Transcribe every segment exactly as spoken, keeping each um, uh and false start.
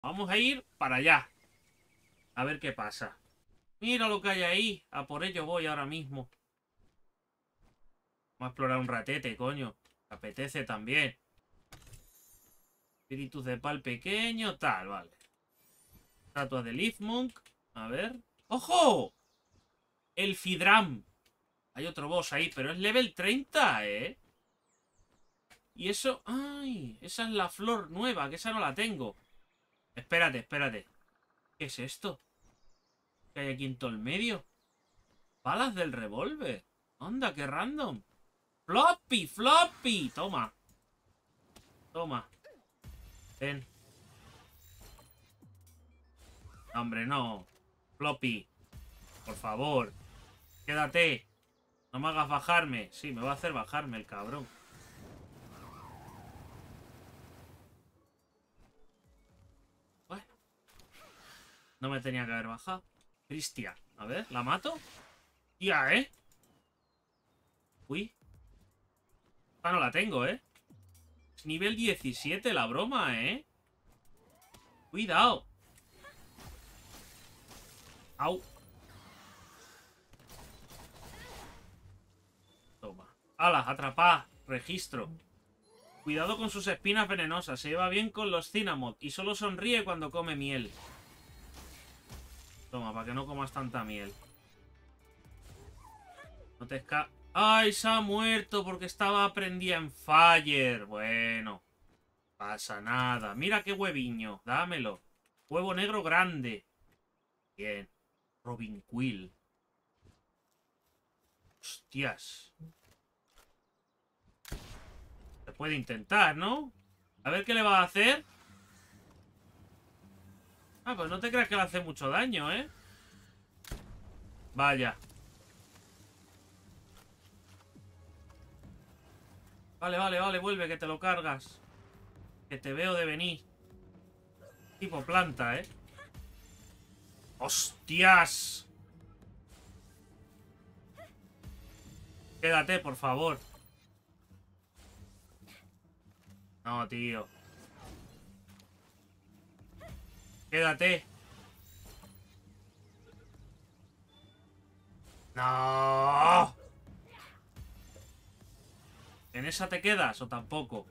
Vamos a ir para allá. A ver qué pasa. Mira lo que hay ahí. A por ello voy ahora mismo. Vamos a explorar un ratete, coño. Me apetece también. Espíritus de pal pequeño, tal, vale. Estatua de Leafmonk. A ver. ¡Ojo! El Fidram. Hay otro boss ahí, pero es level treinta, ¿eh? Y eso... ¡Ay! Esa es la flor nueva, que esa no la tengo. Espérate, espérate. ¿Qué es esto? ¿Qué hay aquí en todo el medio? Balas del revólver. Anda, qué random. Floppy, floppy. Toma. Toma. Ven. Hombre, no. Floppy. Por favor. Quédate. No me hagas bajarme. Sí, me va a hacer bajarme el cabrón. Bueno. No me tenía que haber bajado. Cristian. A ver, ¿la mato? Ya, ¿eh? Uy. Ah, no la tengo, ¿eh? Es nivel diecisiete la broma, ¿eh? Cuidado. Au. Toma. ¡Hala! Atrapá. Registro. Cuidado con sus espinas venenosas. Se lleva bien con los Cinnamon. Y solo sonríe cuando come miel. Toma, para que no comas tanta miel. No te esca... ¡Ay! Se ha muerto porque estaba prendida en Fire. Bueno. Pasa nada. Mira qué hueviño. Dámelo. Huevo negro grande. Bien. Robin Quill. Hostias. Se puede intentar, ¿no? A ver qué le va a hacer. Ah, pues no te creas que le hace mucho daño, ¿eh? Vaya. Vale, vale, vale, vuelve, que te lo cargas. Que te veo de venir. Tipo planta, ¿eh? ¡Hostias! Quédate, por favor. No, tío. Quédate. ¡No! ¿En esa te quedas o tampoco?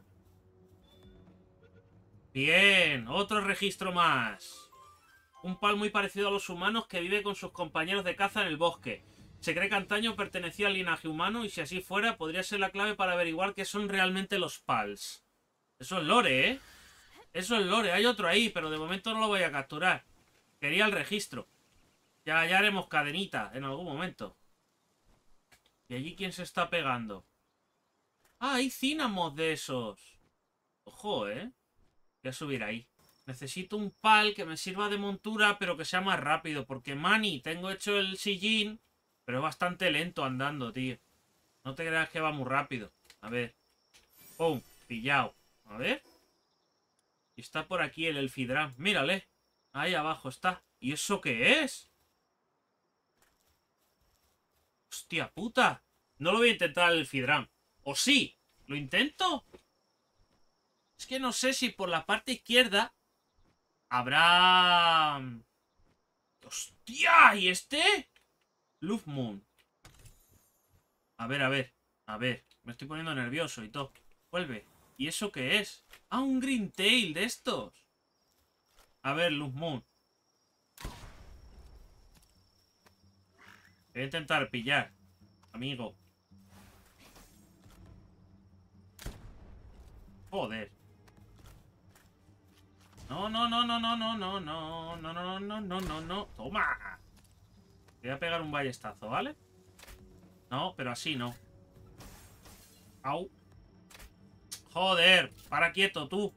Bien, otro registro más. Un pal muy parecido a los humanos que vive con sus compañeros de caza en el bosque. Se cree que antaño pertenecía al linaje humano y si así fuera, podría ser la clave para averiguar qué son realmente los pals. Eso es lore, ¿eh? Eso es lore. Hay otro ahí, pero de momento no lo voy a capturar. Quería el registro. Ya, ya haremos cadenita en algún momento. ¿Y allí quién se está pegando? ¡Ah, hay cínamos de esos! Ojo, ¿eh? Voy a subir ahí. Necesito un pal que me sirva de montura, pero que sea más rápido. Porque Manny, tengo hecho el sillín, pero es bastante lento andando, tío. No te creas que va muy rápido. A ver. ¡Pum! Pillado. A ver. Y está por aquí el Elfidram. Mírale. Ahí abajo está. ¿Y eso qué es? ¡Hostia puta! No lo voy a intentar el Elfidram. ¿O sí? ¿Lo intento? Es que no sé si por la parte izquierda habrá... ¡Hostia! ¿Y este? Love Moon. A ver, a ver. A ver. Me estoy poniendo nervioso y todo. Vuelve. ¿Y eso qué es? Ah, un Green Tail de estos. A ver, Love Moon. Voy a intentar pillar. Amigo. Joder. No, no, no, no, no, no, no, no, no, no, no, no, no, no. Toma. Voy a pegar un ballestazo, ¿vale? No, pero así no. Au. Joder. Para quieto, tú.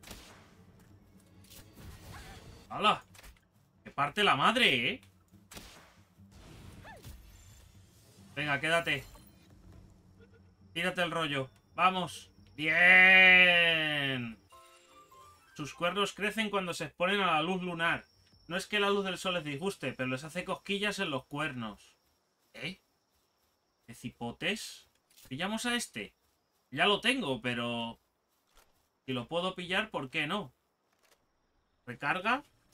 ¡Hala! Que parte la madre, ¿eh? Venga, quédate. Tírate el rollo. ¡Vamos! ¡Bien! Sus cuernos crecen cuando se exponen a la luz lunar. No es que la luz del sol les disguste, pero les hace cosquillas en los cuernos. ¿Eh? ¿Qué cipotes? ¿Pillamos a este? Ya lo tengo, pero... Si lo puedo pillar, ¿por qué no? ¿Recarga?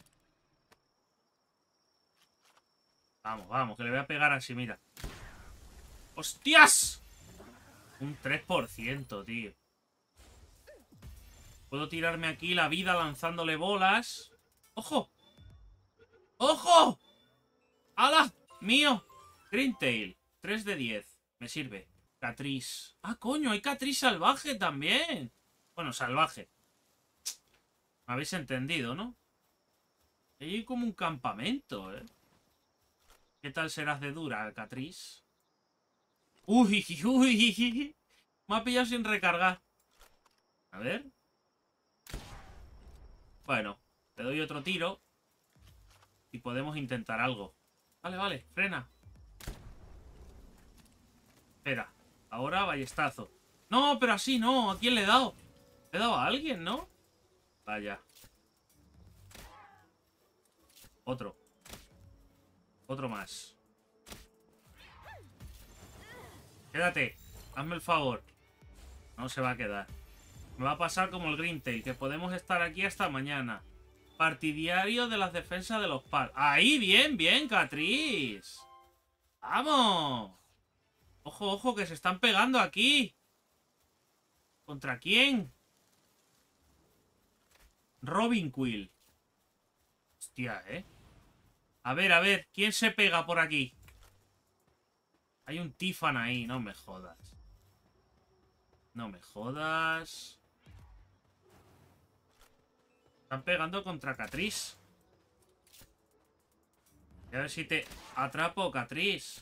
Vamos, vamos, que le voy a pegar así, mira. ¡Hostias! Un tres por ciento, tío. Puedo tirarme aquí la vida lanzándole bolas. ¡Ojo! ¡Ojo! ¡Hala! ¡Mío! Greentail. tres de diez. Me sirve. Catrice. ¡Ah, coño! Hay Catrice salvaje también. Bueno, salvaje. Me habéis entendido, ¿no? Hay como un campamento, ¿eh? ¿Qué tal serás de dura, Catrice? ¡Uy! ¡Uy! Me ha pillado sin recargar. A ver. Bueno, te doy otro tiro. Y podemos intentar algo. Vale, vale, frena. Espera, ahora ballestazo. No, pero así no, ¿a quién le he dado? Le he dado a alguien, ¿no? Vaya. Otro. Otro más. Quédate, hazme el favor. No se va a quedar. Me va a pasar como el Greentail, que podemos estar aquí hasta mañana. Partidario de las defensas de los pals. ¡Ahí! Bien, bien, Catrice. ¡Vamos! Ojo, ojo, que se están pegando aquí. ¿Contra quién? Robin Quill. Hostia, ¿eh? A ver, a ver, ¿quién se pega por aquí? Hay un Tiffan ahí, no me jodas. No me jodas. Están pegando contra Catrice. Y a ver si te atrapo, Catrice.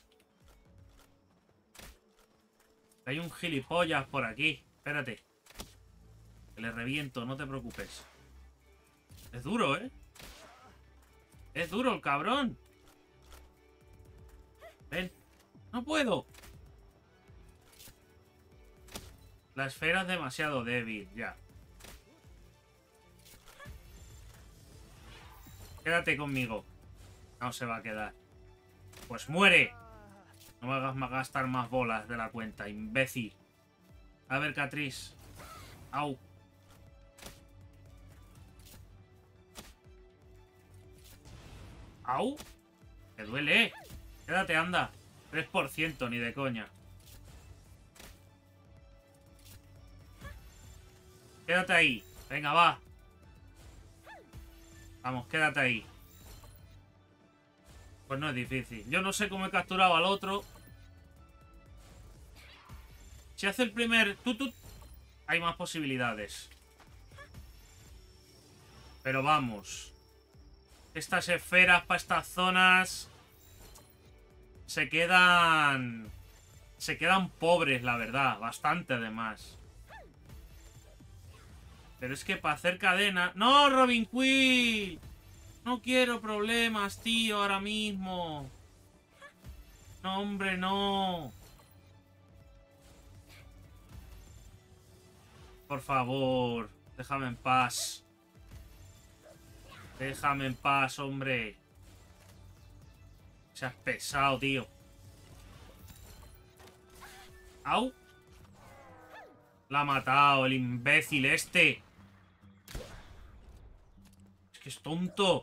Hay un gilipollas por aquí. Espérate. Que le reviento, no te preocupes. Es duro, ¿eh? Es duro el cabrón. Ven. No puedo. La esfera es demasiado débil, ya. Quédate conmigo. No se va a quedar. Pues muere. No me hagas gastar más bolas de la cuenta, imbécil. A ver, Catrice. Au. Au. Te duele. Quédate, anda. tres por ciento, ni de coña. Quédate ahí. Venga, va. Vamos, quédate ahí. Pues no es difícil. Yo no sé cómo he capturado al otro. Si hace el primer tutut, hay más posibilidades. Pero vamos. Estas esferas para estas zonas se quedan... Se quedan pobres, la verdad. Bastante, además. Pero es que para hacer cadena... ¡No, Robin Quill! No quiero problemas, tío, ahora mismo. No, hombre, no. Por favor, déjame en paz. Déjame en paz, hombre. Seas pesado, tío. ¡Au! La ha matado el imbécil este. Es que es tonto.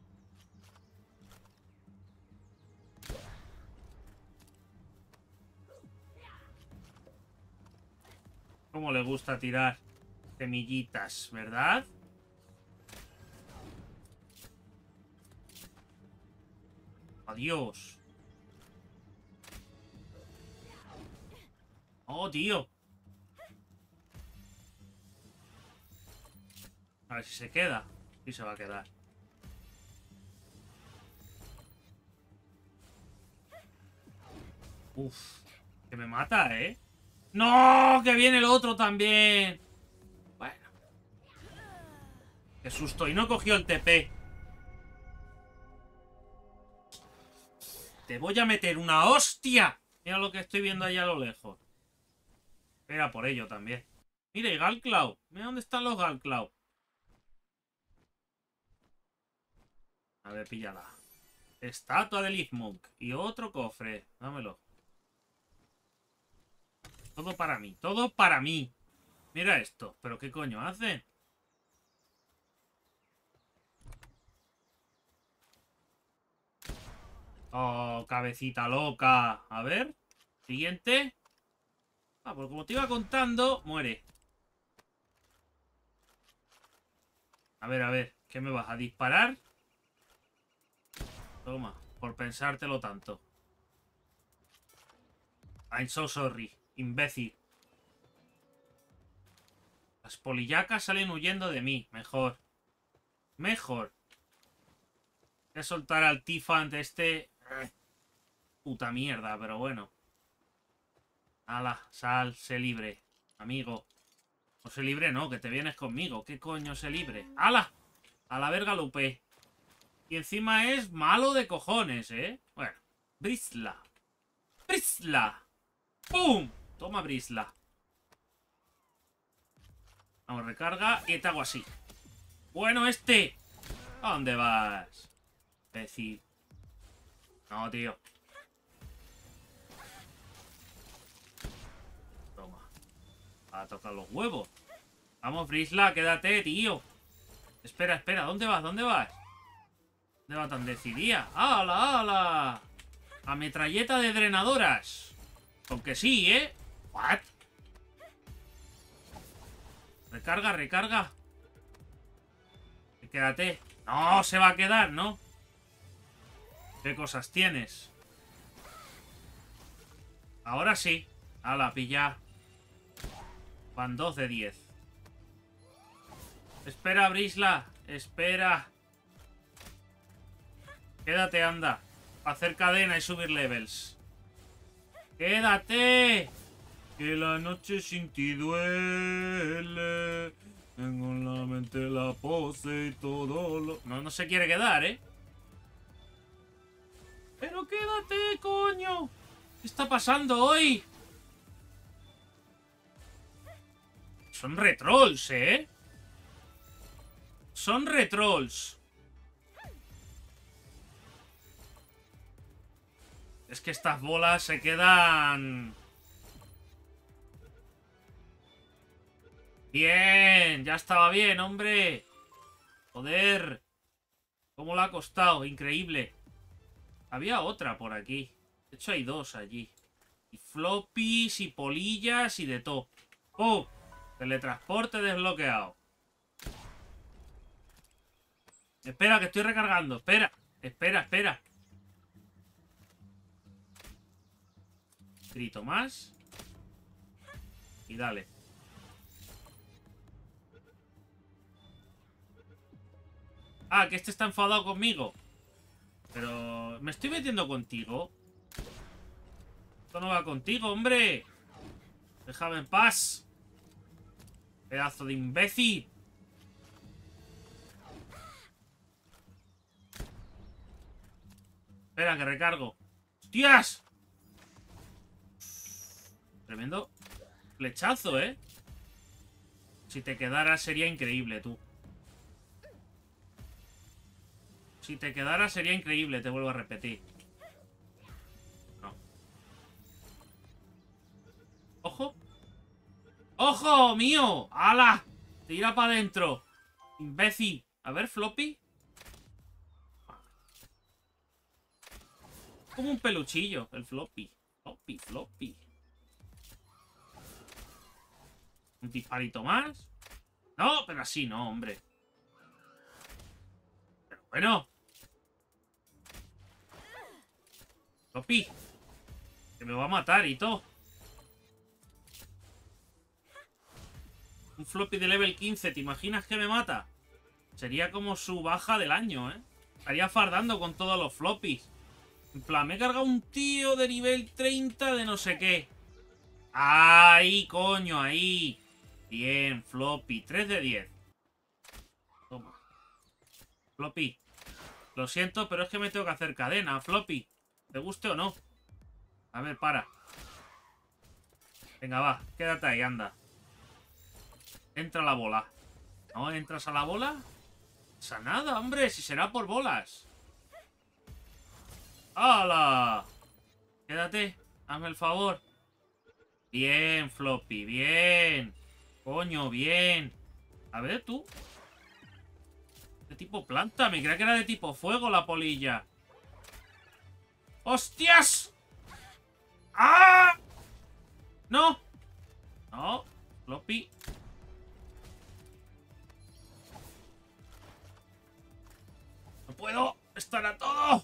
Cómo le gusta tirar semillitas, ¿verdad? Adiós. Oh, tío. A ver si se queda. Sí se va a quedar. Uf. Que me mata, ¿eh? ¡No! ¡Que viene el otro también! Bueno. Qué susto. Y no cogió el T P. Te voy a meter una hostia. Mira lo que estoy viendo allá a lo lejos. Era por ello también. Mira, y Galclaw. Mira dónde están los Galclaw. A ver, píllala. Estatua de Leafmonk. Y otro cofre. Dámelo. Todo para mí. Todo para mí. Mira esto. ¿Pero qué coño hacen? Oh, cabecita loca. A ver. Siguiente. Ah, pues como te iba contando, muere. A ver, a ver. ¿Qué me vas a disparar? Toma, por pensártelo tanto. I'm so sorry, imbécil. Las polillacas salen huyendo de mí. Mejor. Mejor. Voy a soltar al Tifant de este... Puta mierda, pero bueno. Ala, sal, sé libre. Amigo. No sé libre, no, que te vienes conmigo. ¿Qué coño sé libre? ¡Ala! A la verga lo upé. Y encima es malo de cojones, ¿eh? Bueno. Brisla. Brisla. ¡Pum! Toma Brisla. Vamos, recarga y te hago así. Bueno, este. ¿A dónde vas? Imbécil. No, tío. Toma. A tocar los huevos. Vamos, Brisla, quédate, tío. Espera, espera. ¿Dónde vas? ¿Dónde vas? ¿Dónde va tan decidida? ¡Hala, hala! A metralleta de drenadoras. Aunque sí, ¿eh? ¿What? Recarga, recarga. Quédate. No, se va a quedar, ¿no? ¿Qué cosas tienes? Ahora sí. Ala, pilla. Van dos de diez. Espera, Brisla. Espera. Quédate, anda. Hacer cadena y subir levels. ¡Quédate! Que la noche sin ti duele. Tengo en la mente la pose y todo lo... No, no se quiere quedar, ¿eh? ¡Pero quédate, coño! ¿Qué está pasando hoy? Son retrolls, ¿eh? Son retrolls. Es que estas bolas se quedan... Bien, ya estaba bien, hombre. Joder. ¿Cómo le ha costado? Increíble. Había otra por aquí. De hecho hay dos allí. Y floppies y polillas y de todo. ¡Oh! Teletransporte desbloqueado. Espera, que estoy recargando. Espera, espera, espera. Grito más. Y dale. Ah, que este está enfadado conmigo. Pero... ¿me estoy metiendo contigo? Esto no va contigo, hombre. Déjame en paz. Pedazo de imbécil. Espera, que recargo. ¡Hostias! Tremendo flechazo, ¿eh? Si te quedara sería increíble, tú. Si te quedara sería increíble, te vuelvo a repetir. No. ¡Ojo! ¡Ojo, mío! ¡Hala! Tira para adentro. Imbécil. A ver, floppy. Como un peluchillo, el floppy. Floppy, floppy. Un disparito más. No, pero así no, hombre. Pero bueno. Floppy. Que me va a matar y todo. Un floppy de level quince, ¿te imaginas que me mata? Sería como su baja del año, ¿eh? Estaría fardando con todos los floppies. En plan, me he cargado un tío de nivel treinta de no sé qué. ¡Ahí, coño! ¡Ahí! Bien, floppy. tres de diez. Toma. Floppy. Lo siento, pero es que me tengo que hacer cadena, floppy. ¿Te guste o no? A ver, para. Venga, va. Quédate ahí, anda. Entra a la bola. ¿No entras a la bola? Pasa nada, hombre. Si será por bolas. ¡Hala! Quédate. Hazme el favor. Bien, floppy. Bien. Coño, bien. A ver, tú. De tipo planta. Me creía que era de tipo fuego la polilla. ¡Hostias! ¡Ah! ¡No! No. Floppy. ¡No puedo estar a todo!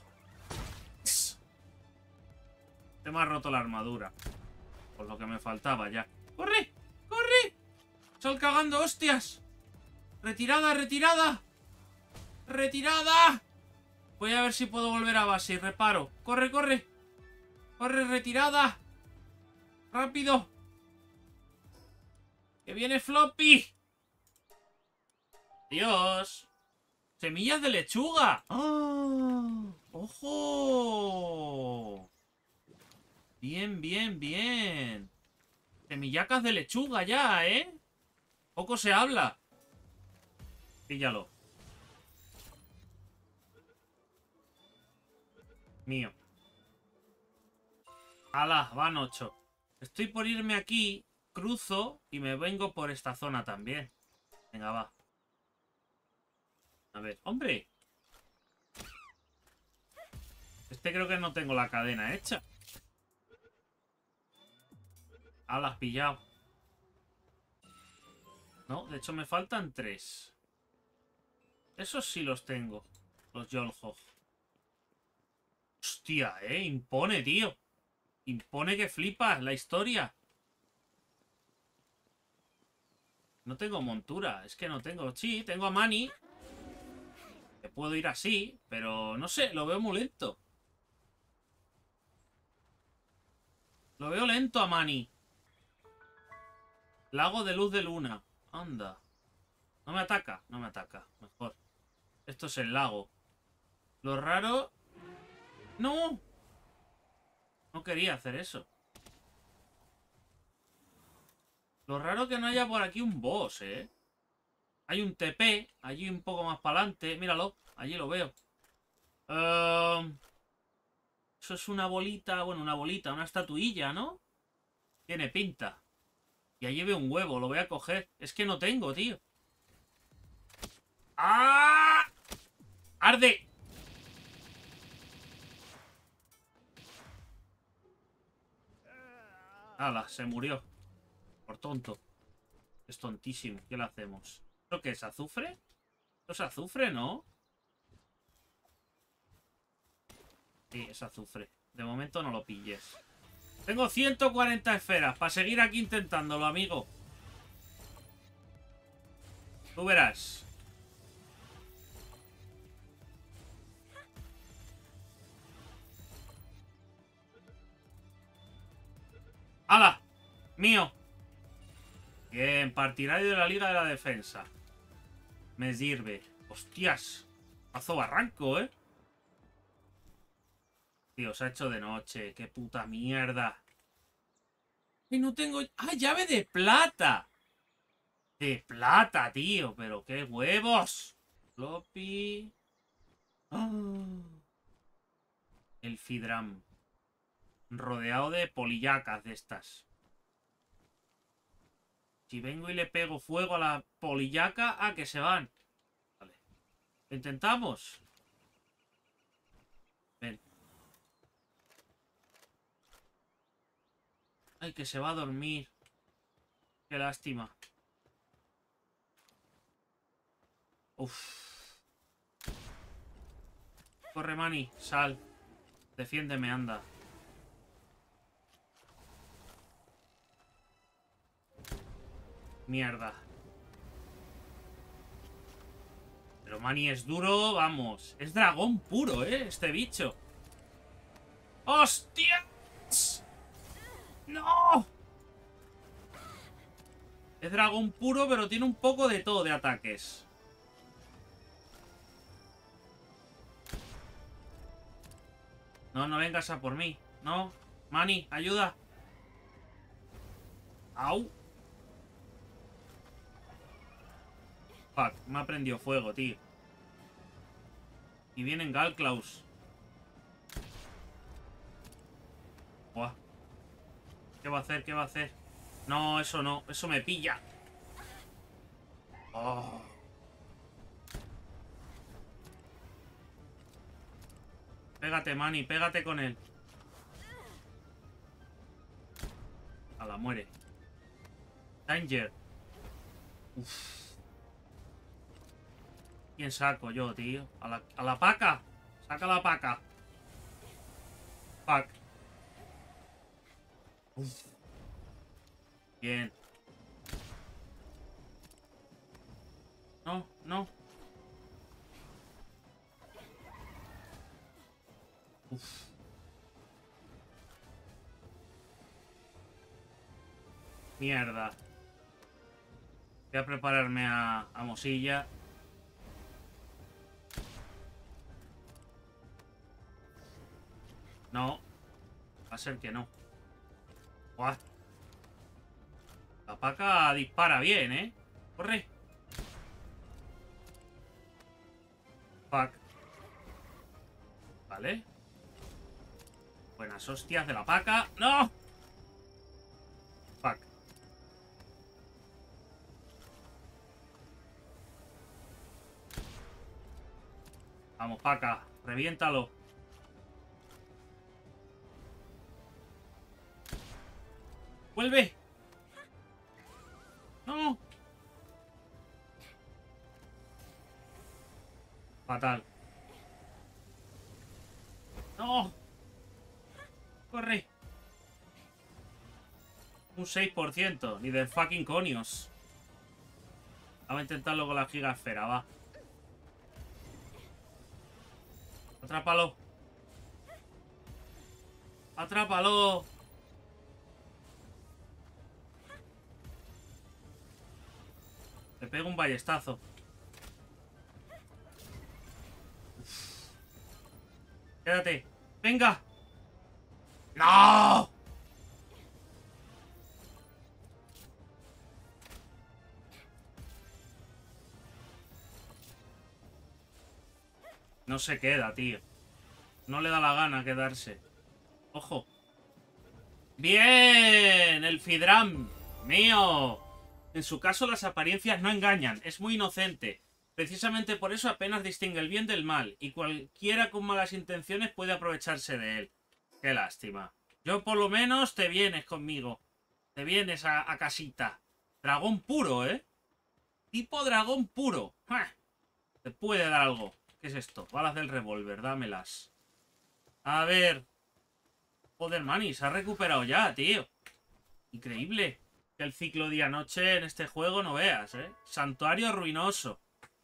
Se me ha roto la armadura. Por lo que me faltaba ya. ¡Corre! ¡Corre! ¡Sal cagando, hostias! ¡Retirada, retirada! ¡Retirada! Voy a ver si puedo volver a base y reparo. ¡Corre, corre! ¡Corre, retirada! ¡Rápido! ¡Que viene Floppy! ¡Dios! ¡Semillas de lechuga! ¡Oh! ¡Ojo! Bien, bien, bien. Semillacas de lechuga ya, ¿eh? Poco se habla. Píllalo. Mío. ¡Hala! Van ocho. Estoy por irme aquí, cruzo y me vengo por esta zona también. Venga, va. A ver, ¡hombre! Este creo que no tengo la cadena hecha. Ah, la has pillado. No, de hecho me faltan tres. Esos sí los tengo. Los Yolhog. Hostia, eh. Impone, tío. Impone que flipas la historia. No tengo montura. Es que no tengo. Sí, tengo a Manny. Que puedo ir así. Pero no sé, lo veo muy lento. Lo veo lento a Manny. Lago de luz de luna. Anda. No me ataca. No me ataca. Mejor. Esto es el lago. Lo raro... ¡No! No quería hacer eso. Lo raro que no haya por aquí un boss, ¿eh? Hay un T P. Allí un poco más para adelante. Míralo. Allí lo veo. Uh... Eso es una bolita. Bueno, una bolita. Una estatuilla, ¿no? Tiene pinta. Y allí veo un huevo. Lo voy a coger. Es que no tengo, tío. ¡Ah! ¡Arde! ¡Hala! Se murió. Por tonto. Es tontísimo. ¿Qué le hacemos? ¿Esto qué es? ¿Azufre? ¿Esto es azufre, no? Sí, es azufre. De momento no lo pilles. Tengo ciento cuarenta esferas para seguir aquí intentándolo, amigo. Tú verás. ¡Hala! ¡Mío! Bien, partidario de la Liga de la Defensa. Me sirve. ¡Hostias! Mazo barranco, ¿eh? Tío, se ha hecho de noche. ¡Qué puta mierda! ¡Y no tengo... ¡Ah, llave de plata! De plata, tío. Pero qué huevos. Floppy. Oh. El Fidram. Rodeado de polillacas de estas. Si vengo y le pego fuego a la polillaca, ah, que se van. Vale. ¿Lo intentamos? Ven. Ay, que se va a dormir. Qué lástima. Uf. Corre, Manny. Sal. Defiéndeme, anda. Mierda. Pero Manny es duro, vamos. Es dragón puro, ¿eh? Este bicho. ¡Hostias! ¡No! Es dragón puro, pero tiene un poco de todo de ataques. No, no vengas a por mí. No. Manny, ayuda. Au. Fuck, me ha prendido fuego, tío. Y vienen Galklaus. Buah. ¿Qué va a hacer? ¿Qué va a hacer? No, eso no. Eso me pilla. Oh. Pégate, Manny, pégate con él. A la muere. Danger. Uf. ¿Quién saco yo, tío? A la, a la paca. Saca la paca. Fuck. Uf. Bien. No, no. Uf. Mierda. Voy a prepararme a, a Mosilla. No. Va a ser que no. What? La paca dispara bien, ¿eh? Corre. Fuck. Vale. Buenas hostias de la paca. ¡No! Fuck. Vamos, paca. Reviéntalo. ¡Vuelve! ¡No! Fatal. ¡No! ¡Corre! Un seis por ciento. Ni de fucking conios. Vamos a intentarlo con la gigasfera, va. Atrápalo. Atrápalo. Le pego un ballestazo. Uf. Quédate. ¡Venga! ¡No! No se queda, tío. No le da la gana quedarse. ¡Ojo! ¡Bien! ¡El Fidram! ¡Mío! En su caso las apariencias no engañan. Es muy inocente. Precisamente por eso apenas distingue el bien del mal. Y cualquiera con malas intenciones puede aprovecharse de él. ¡Qué lástima! Yo por lo menos te vienes conmigo. Te vienes a, a casita. Dragón puro, ¿eh? Tipo dragón puro. ¡Ja! Te puede dar algo. ¿Qué es esto? Balas del revólver, dámelas. A ver. Joder, Manny, se ha recuperado ya, tío. Increíble. Que el ciclo día-noche en este juego no veas, ¿eh? Santuario ruinoso.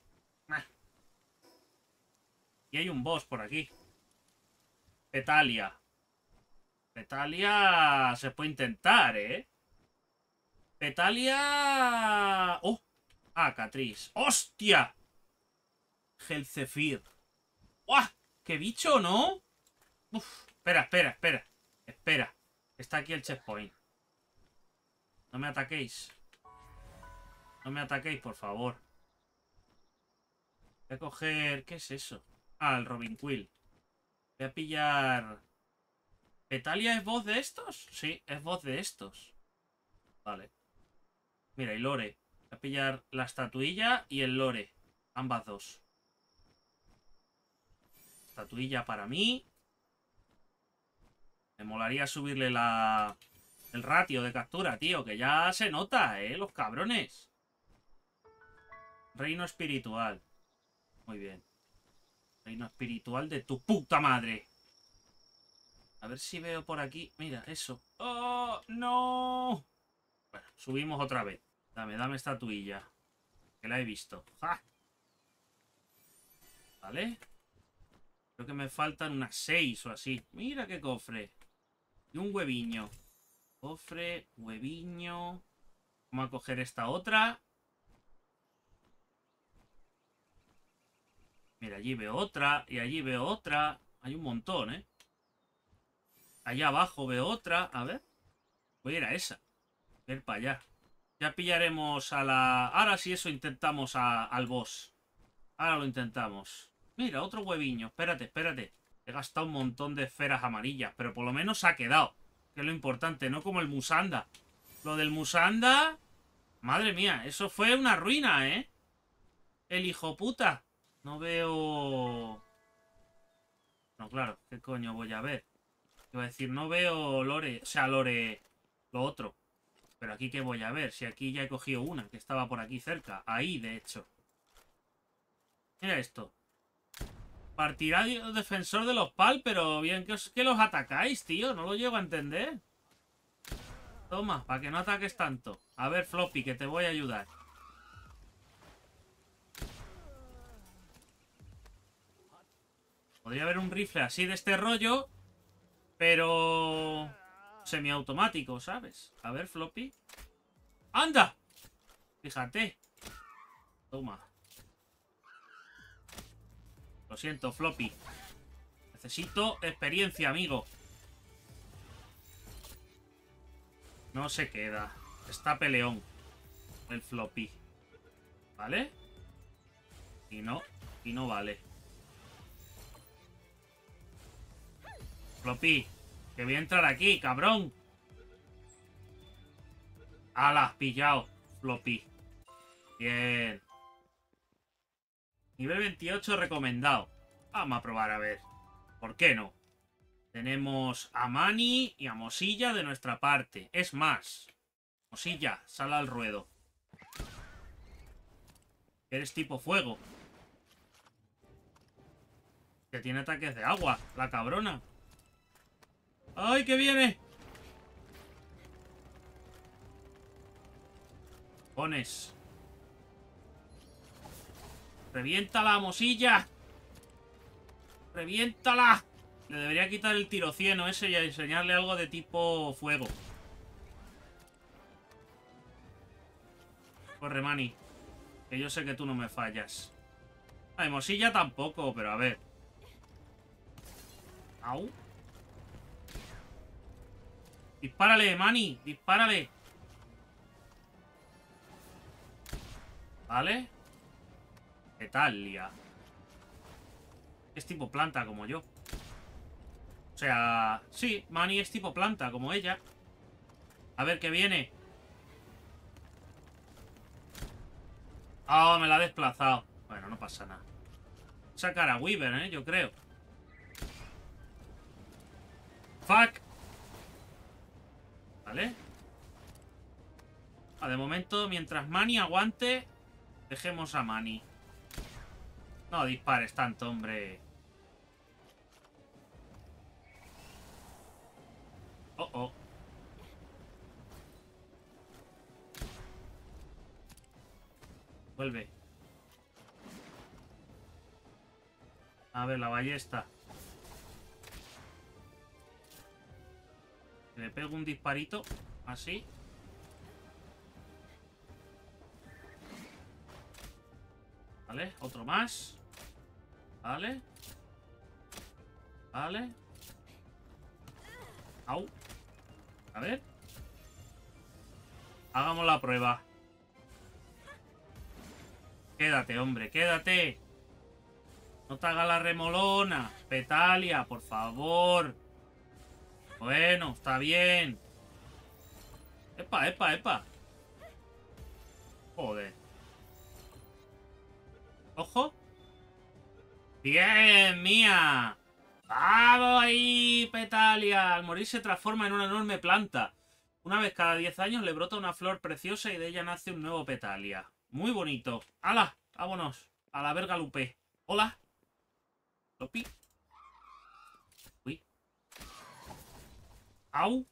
Y hay un boss por aquí. Petalia. Petalia se puede intentar, ¿eh? Petalia... ¡Oh! Ah, Catrice. ¡Hostia! Gelzefir. ¡Uah! ¡Qué bicho, ¿no? Uf. Espera, espera, espera. Espera. Está aquí el checkpoint. No me ataquéis. No me ataquéis, por favor. Voy a coger... ¿Qué es eso? Ah, el Robin Quill. Voy a pillar... ¿Petalia es voz de estos? Sí, es voz de estos. Vale. Mira, y Lore. Voy a pillar la estatuilla y el Lore. Ambas dos. Estatuilla para mí. Me molaría subirle la... el ratio de captura, tío. Que ya se nota, ¿eh? Los cabrones. Reino espiritual. Muy bien. Reino espiritual de tu puta madre. A ver si veo por aquí. Mira, eso. ¡Oh, no! Bueno, subimos otra vez. Dame, dame estatuilla. Que la he visto. ¡Ja! Vale. Creo que me faltan unas seis o así. Mira qué cofre. Y un hueviño. Cofre, hueviño. Vamos a coger esta otra. Mira, allí veo otra. Y allí veo otra. Hay un montón, ¿eh? Allá abajo veo otra. A ver. Voy a ir a esa. Voy a ir para allá. Ya pillaremos a la... Ahora sí eso intentamos a... al boss. Ahora lo intentamos. Mira, otro hueviño. Espérate, espérate. He gastado un montón de esferas amarillas. Pero por lo menos se ha quedado. Que es lo importante. No como el Musanda. Lo del Musanda... Madre mía. Eso fue una ruina, ¿eh? El hijo puta. No veo... No, claro, ¿qué coño voy a ver? Iba a decir, no veo lore, o sea, lore, lo otro. Pero aquí, ¿qué voy a ver? Si aquí ya he cogido una, que estaba por aquí cerca. Ahí, de hecho. Mira esto. Partidario defensor de los pal, pero bien que, os, que los atacáis, tío. No lo llego a entender. Toma, para que no ataques tanto. A ver, Floppy, que te voy a ayudar. Podría haber un rifle así de este rollo, pero semiautomático, ¿sabes? A ver, Floppy. ¡Anda! Fíjate. Toma. Lo siento, Floppy. Necesito experiencia, amigo. No se queda. Está peleón. El Floppy. ¿Vale? Y no. Y no vale. Floppy. Que voy a entrar aquí, cabrón. ¡Hala! Has pillado, Floppy. Bien. Nivel veintiocho recomendado. Vamos a probar a ver. ¿Por qué no? Tenemos a Manny y a Mosilla de nuestra parte. Es más. Mosilla, sal al ruedo. Eres tipo fuego. Que tiene ataques de agua, la cabrona. ¡Ay, que viene! Pones. ¡Reviéntala, Mosilla! ¡Reviéntala! Le debería quitar el tirocieno ese y enseñarle algo de tipo fuego. Corre, Manny. Que yo sé que tú no me fallas. Ay, Mosilla tampoco, pero a ver. Au. Dispárale, Manny. Dispárale. ¿Vale? Etalia. Es tipo planta como yo. O sea, sí, Manny es tipo planta como ella. A ver qué viene. Ah, oh, me la ha desplazado. Bueno, no pasa nada. Sacar a Weaver, ¿eh? Yo creo. Fuck. ¿Vale? Ah, de momento, mientras Manny aguante, dejemos a Manny. No dispares tanto, hombre. Oh, oh. Vuelve. A ver, la ballesta. Le pego un disparito. Así. Vale, otro más. Vale. Vale. Au. A ver. Hagamos la prueba. Quédate, hombre, quédate. No te hagas la remolona. Petalia, por favor. Bueno, está bien. Epa, epa, epa. Joder. Ojo. Bien, mía. ¡Vamos ahí, Petalia! Al morir se transforma en una enorme planta. Una vez cada diez años le brota una flor preciosa y de ella nace un nuevo Petalia. Muy bonito. ¡Hala! Vámonos. A la verga Lupe. Hola. Lopi. Uy. Au.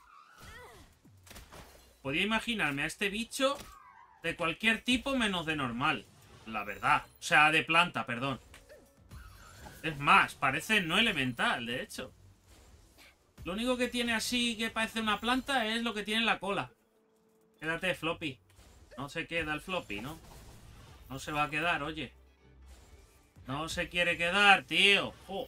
Podía imaginarme a este bicho de cualquier tipo menos de normal. La verdad. O sea, de planta, perdón. Es más, parece no elemental, de hecho. Lo único que tiene así que parece una planta es lo que tiene en la cola. Quédate, Floppy. No se queda el Floppy, ¿no? No se va a quedar, oye. No se quiere quedar, tío. Oh.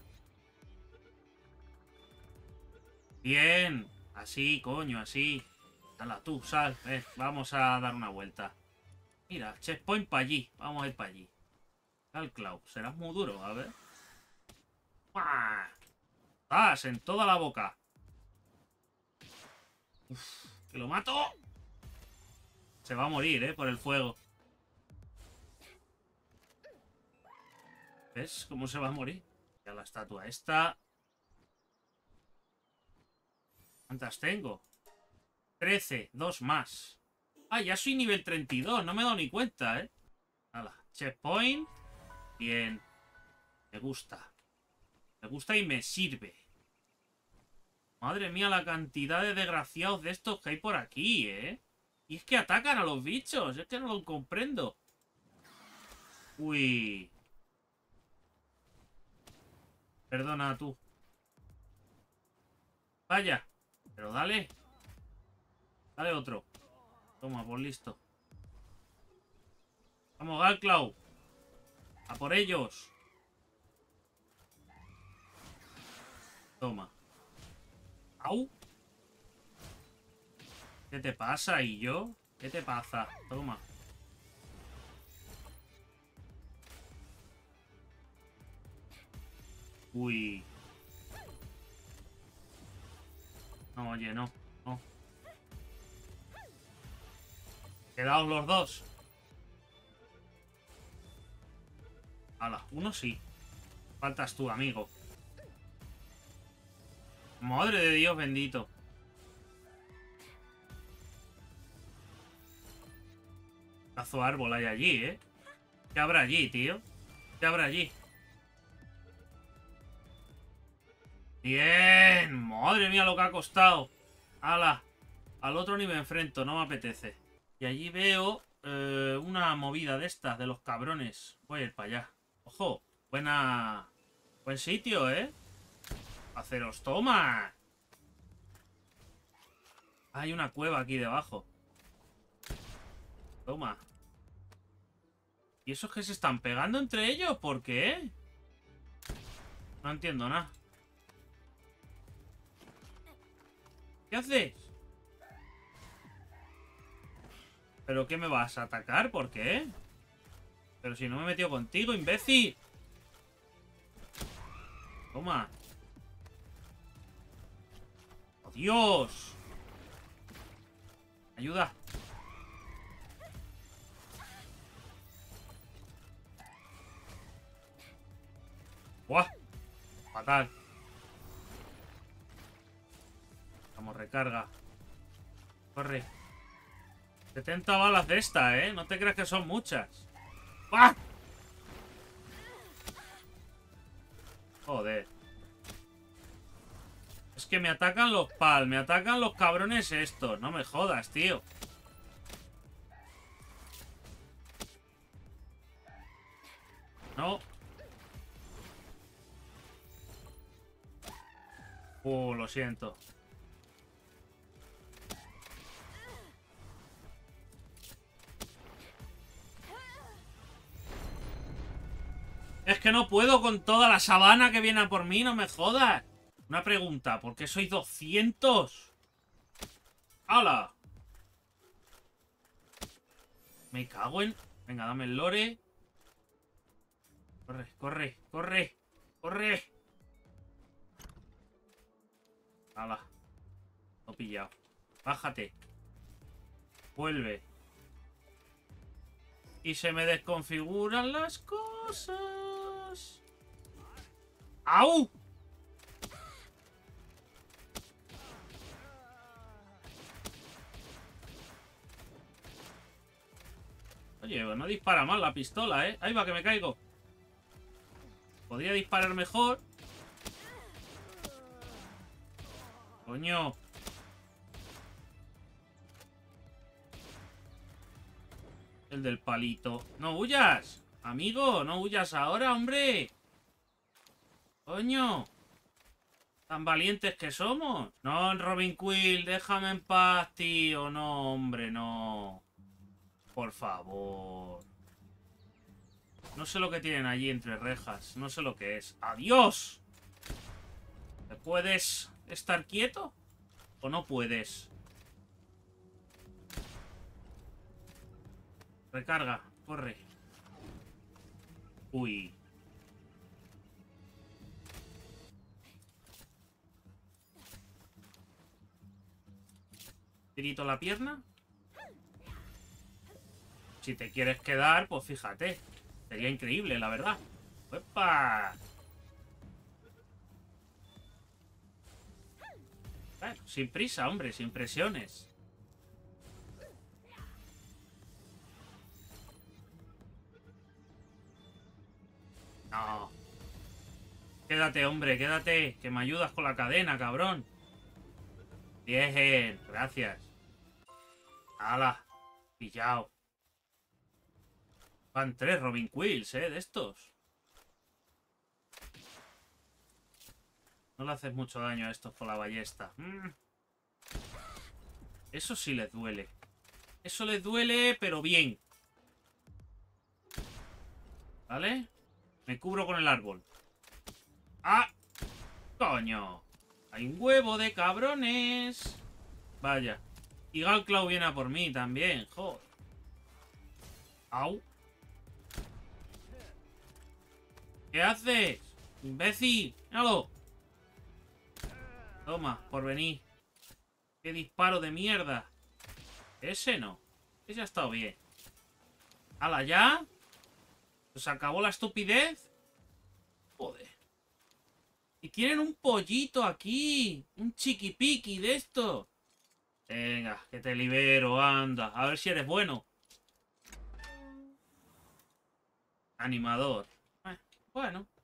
Bien. Así, coño, así. Hala, tú, sal. Eh, vamos a dar una vuelta. Mira, checkpoint para allí. Vamos a ir para allí. Al Cloud. Serás muy duro, a ver. ¡Ah! ¡Vas! En toda la boca. Uf, ¡que lo mato! Se va a morir, ¿eh? Por el fuego. ¿Ves cómo se va a morir? Ya la estatua esta. ¿Cuántas tengo? trece, dos más. Ah, ya soy nivel treinta y dos, no me he dado ni cuenta, ¿eh? Hala, checkpoint. Bien. Me gusta. Me gusta y me sirve. Madre mía, la cantidad de desgraciados de estos que hay por aquí, ¿eh? Y es que atacan a los bichos, es que no lo comprendo. Uy. Perdona tú. Vaya. Pero dale. Dale otro. Toma, por listo. Vamos, Galclaw. A por ellos. Toma. ¡Au! ¿Qué te pasa? ¿Y yo? ¿Qué te pasa? Toma. Uy. No, oye, no. No. Quedaos los dos. Hala, uno sí. Faltas tú, amigo. Madre de Dios bendito. Cazo árbol hay allí, ¿eh? ¿Qué habrá allí, tío? ¿Qué habrá allí? Bien. Madre mía lo que ha costado. Hala. Al otro ni me enfrento, no me apetece. Y allí veo eh, una movida de estas, de los cabrones. Voy a ir para allá. Ojo. Buena... Buen sitio, ¿eh? Haceros toma. Hay una cueva aquí debajo. Toma. ¿Y esos que se están pegando entre ellos? ¿Por qué? No entiendo nada. ¿Qué haces? ¿Pero qué me vas a atacar? ¿Por qué? Pero si no me he metido contigo, imbécil. Toma. ¡Oh, Dios! Ayuda. ¡Buah! Fatal. Vamos, recarga. Corre. setenta balas de esta, ¿eh? No te creas que son muchas. ¡Ah! Joder. Es que me atacan los pal. Me atacan los cabrones estos. No me jodas, tío. No. Uh, lo siento. Es que no puedo con toda la sabana que viene a por mí, no me jodas. Una pregunta, ¿por qué soy doscientos? ¡Hala! Me cago en... Venga, dame el lore. Corre, corre, corre, corre. ¡Hala! Lo he pillado. Bájate. Vuelve. Y se me desconfiguran las cosas. ¡Au! Oye, no dispara mal la pistola, ¿eh? Ahí va, que me caigo. Podría disparar mejor. Coño. El del palito. ¡No huyas! Amigo, no huyas ahora, hombre. Coño. Tan valientes que somos. No, Robin Quill, déjame en paz, tío. No, hombre, no. Por favor. No sé lo que tienen allí entre rejas. No sé lo que es. ¡Adiós! ¿Te puedes estar quieto? ¿O no puedes? Recarga. Corre. Uy. Tirito la pierna. Si te quieres quedar, pues fíjate. Sería increíble, la verdad. ¡Epa! Sin prisa, hombre, sin presiones. No. Quédate, hombre, quédate. Que me ayudas con la cadena, cabrón. Bien, gracias. ¡Hala! Pillao. Van tres Robin Quills, eh, de estos. No le haces mucho daño a estos con la ballesta. Mm. Eso sí les duele. Eso les duele, pero bien. ¿Vale? Me cubro con el árbol. ¡Ah! ¡Coño! Hay un huevo de cabrones. Vaya. Y Galclaw viene a por mí también. Joder. ¡Au! ¿Qué haces? ¡Imbécil! ¡Míralo! Toma, por venir. ¡Qué disparo de mierda! Ese no. Ese ha estado bien. ¡Hala, ya! ¿Se acabó la estupidez? Joder. Y tienen un pollito aquí. Un chiquipiqui de esto. Venga, que te libero, anda. A ver si eres bueno. Animador. Eh, bueno.